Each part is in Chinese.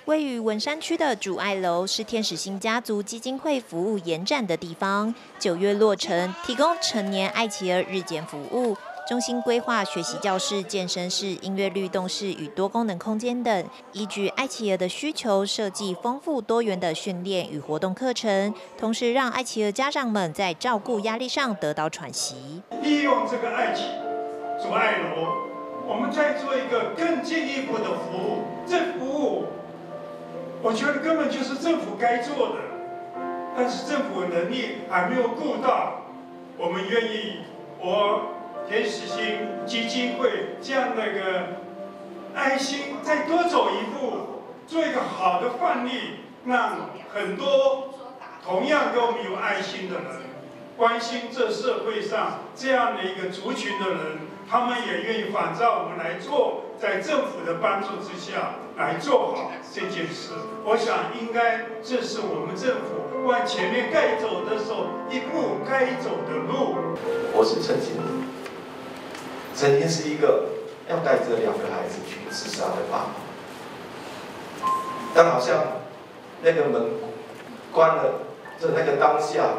位于文山区的主爱楼是天使星家族基金会服务延展的地方，9月落成，提供成年爱企儿日间服务。中心规划学习教室、健身室、音乐律动室与多功能空间等，依据爱企儿的需求设计丰富多元的训练与活动课程，同时让爱企儿家长们在照顾压力上得到喘息。 利用这个爱企主爱楼，我们再做一个更进一步的服务。这服务，我觉得根本就是政府该做的，但是政府的能力还没有顾到。我们愿意，天使星基金会这样的一个爱心再多走一步，做一个好的范例，让很多同样跟我们有爱心的人，关心这社会上这样的一个族群的人，他们也愿意仿照我们来做，在政府的帮助之下来做好这件事。我想应该这是我们政府往前面该走的时候一步该走的路。 我是陈经理。曾经是一个要带着2个孩子去自杀的爸爸，但好像那个门关了的那个当下，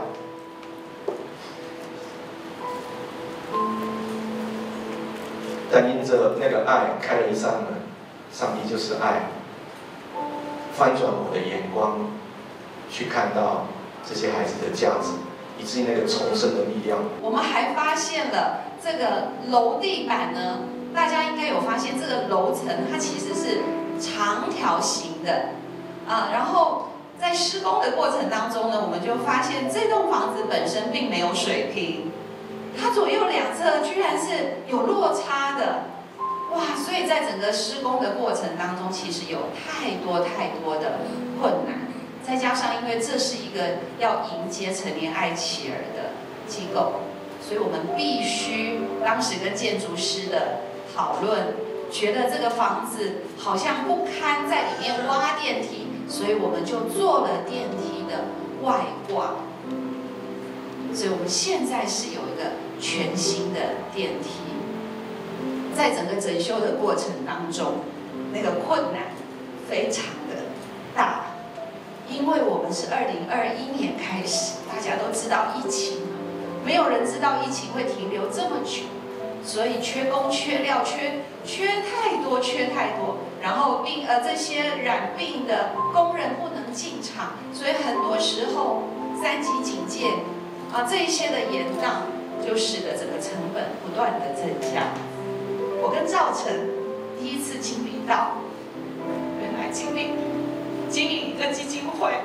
但因着那个爱开了一扇门，上帝就是爱，翻转我的眼光，去看到这些孩子的价值，以至于那个重生的力量。 我们还发现了。这个楼地板呢，大家应该有发现，这个楼层它其实是长条形的然后在施工的过程当中呢，我们就发现这栋房子本身并没有水平，它左右两侧居然是有落差的，哇！所以在整个施工的过程当中，其实有太多的困难，再加上因为这是一个要迎接成年爱企儿的机构。所以我们必须当时跟建筑师的讨论，觉得这个房子好像不堪在里面挖电梯，所以我们就做了电梯的外挂。所以我们现在是有一个全新的电梯。在整个整修的过程当中，那个困难非常的大，因为我们是2021年开始，大家都知道疫情。没有人知道疫情会停留这么久，所以缺工、缺料、缺太多，然后这些染病的工人不能进场，所以很多时候3级警戒这一些的延宕，就使得整个成本不断的增加。我跟赵晨第一次经历到，原来经营一个基金会。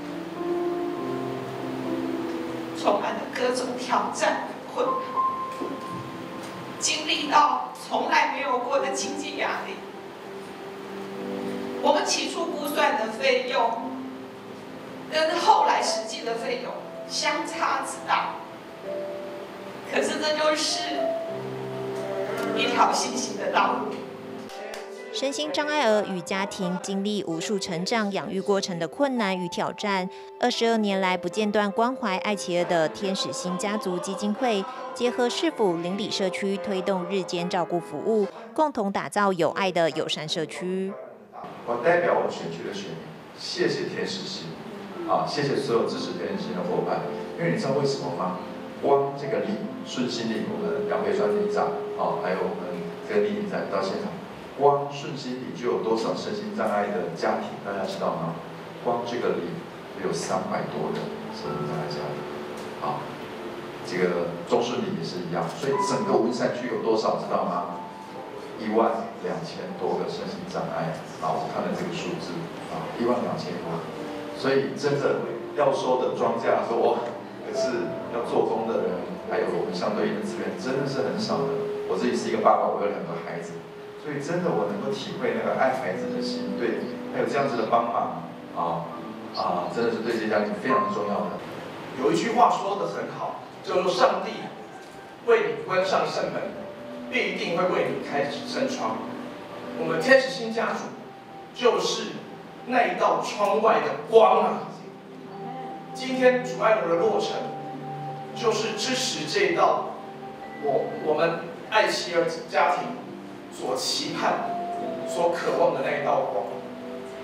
充满了各种挑战、困难，经历到从来没有过的经济压力。我们起初估算的费用，跟后来实际的费用相差之大。可是这就是一条新型的道路。 身心障碍儿与家庭经历无数成长养育过程的困难与挑战，22年来不间断关怀爱企儿的天使星家族基金会，结合市府邻里社区推动日间照顾服务，共同打造有爱的友善社区。 我代表我选区的选民，谢谢天使星，谢谢所有支持天使星的伙伴。因为你知道为什么吗？光这个里顺心里，我们杨培川里长还有我们这个里长到现场。光顺心里就有多少身心障碍的家庭，大家知道吗？光这个里就有300多的身心障碍家庭。这个中顺里也是一样，所以整个文山区有多少知道吗？12000多个身心障碍。我看了这个数字12000多。所以真的要收的庄稼多，可是要做工的人，还有我们相对应的资源，真的是很少的。我自己是一个爸爸，我有2个孩子。所以真的，我能够体会那个爱孩子的心，对，还有这样子的帮忙真的是对这家庭非常重要的。 有一句话说得很好，就是说上帝为你关上圣门，必定会为你开扇窗。我们天使星家族就是那一道窗外的光啊！今天主爱楼的落成，就是支持这一道我们爱企儿家庭所期盼、所渴望的那一道光。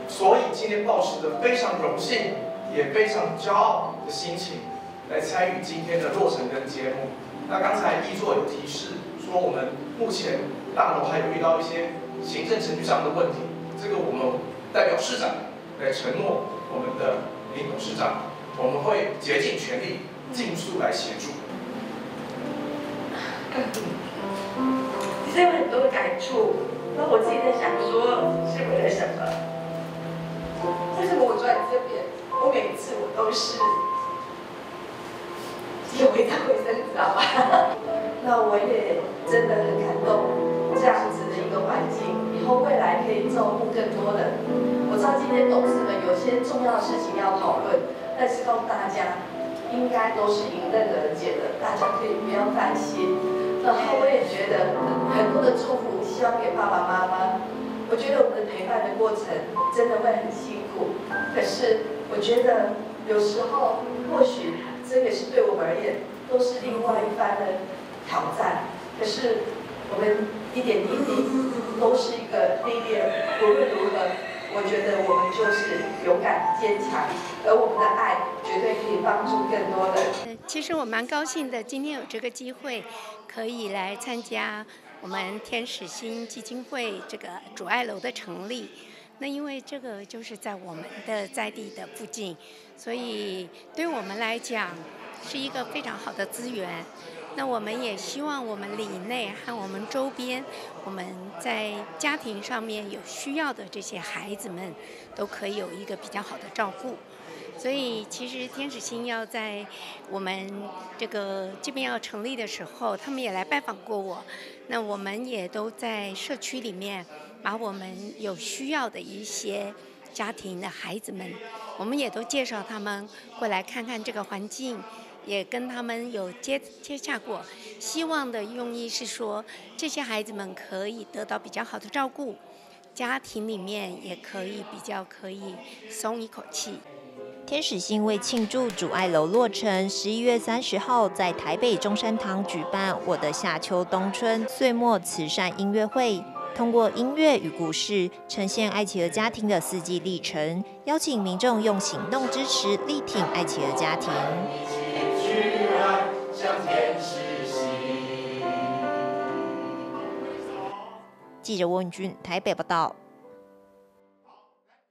所以今天抱持着非常荣幸，也非常骄傲的心情来参与今天的落成跟揭幕。那刚才议座有提示说，我们目前大楼还有遇到一些行政程序上的问题，这个我们代表市长来承诺我们的林董事长，我们会竭尽全力，尽速来协助。 其实有很多的感触，那我自己在想说是为了什么？为什么我坐在这边，我每一次我都是有一张卫生纸，知道吧？那我也真的很感动，这样子的一个环境，以后未来可以照顾更多人。我知道今天董事们有些重要的事情要讨论，但是告诉大家，应该都是迎刃而解的，大家可以不要担心。然后我也觉得很多的祝福，希望给爸爸妈妈。我觉得我们的陪伴的过程真的会很辛苦，可是我觉得有时候或许这也是对我们而言都是另外一番的挑战。可是我们一点一滴都是一个历练，无论如何，我觉得我们就是勇敢坚强，而我们的爱绝对可以帮助更多人。 其实我蛮高兴的，今天有这个机会可以来参加我们天使心基金会这个主爱楼的成立。那因为这个就是在我们的在地的附近，所以对我们来讲是一个非常好的资源。那我们也希望我们里内和我们周边，我们在家庭上面有需要的这些孩子们，都可以有一个比较好的照顾。所以其实天使心要在我们这边要成立的时候，他们也来拜访过我。那我们也都在社区里面，把我们有需要的一些家庭的孩子们，我们也都介绍他们过来看看这个环境，也跟他们有接洽过。希望的用意是说，这些孩子们可以得到比较好的照顾，家庭里面也可以松一口气。 天使心为庆祝主爱楼落成，11月30号在台北中山堂举办我的夏秋冬春岁末慈善音乐会，通过音乐与故事呈现爱企鹅家庭的4季历程，邀请民众用行动支持力挺爱企鹅家庭。记者温允君台北报道。